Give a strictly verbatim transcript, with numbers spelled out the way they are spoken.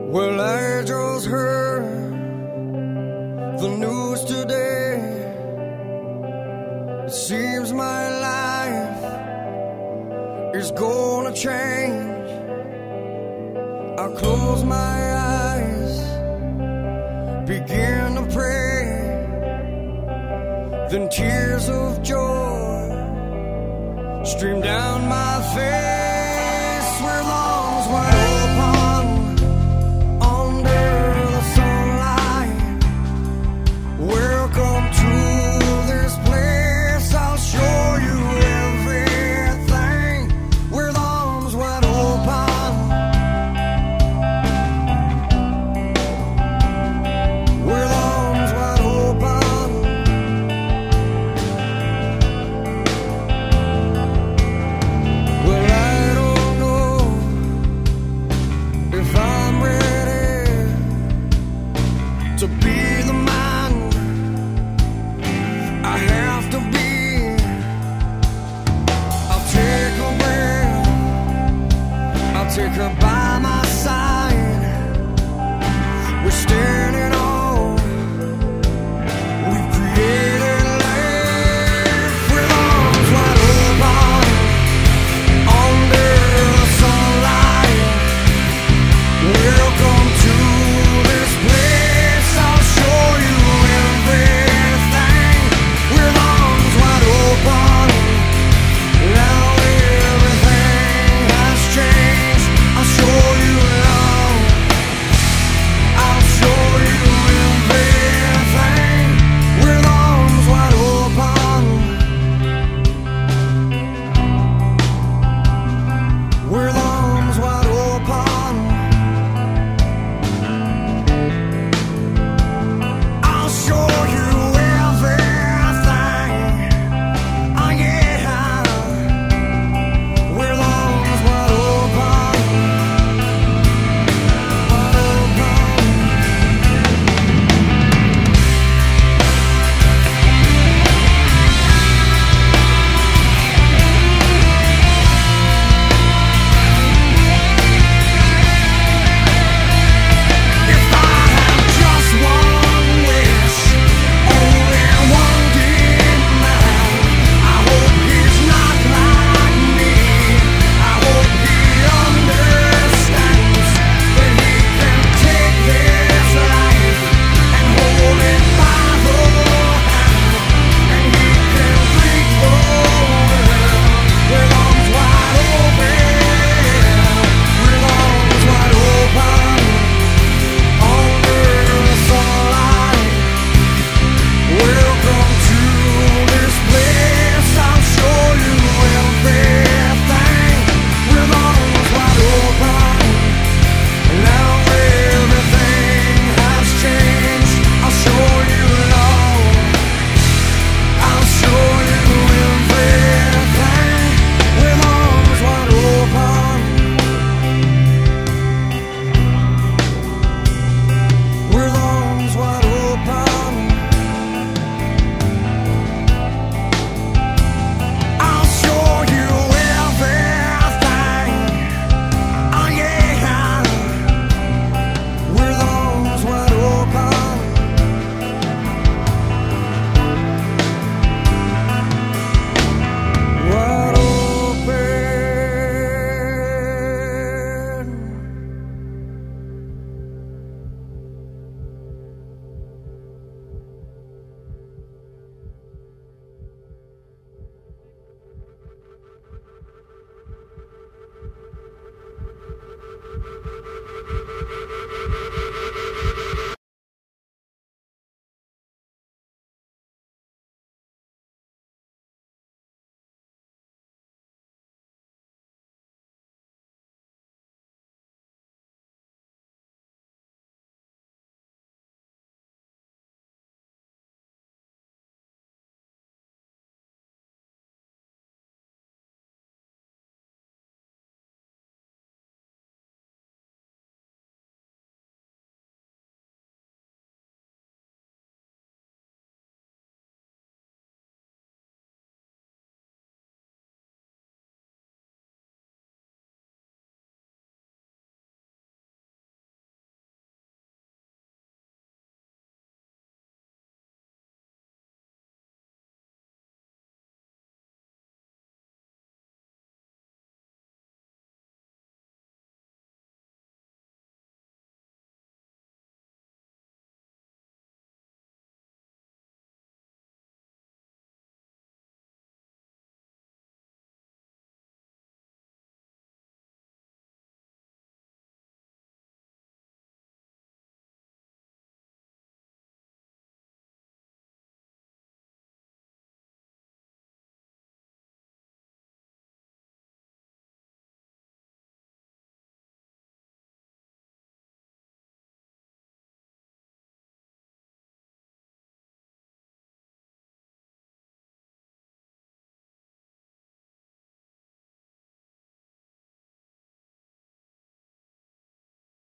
Well, I just heard the news today. It seems my life is gonna change. I close my eyes, begin to pray, then tears of joy stream down my face. Where lungs wide open under the sunlight. Welcome to this place, I'll show you everything. With arms wide open, with arms wide open. Well, I don't know if I'm ready to be the man I have to be. I'll take a breath, I'll take a bite.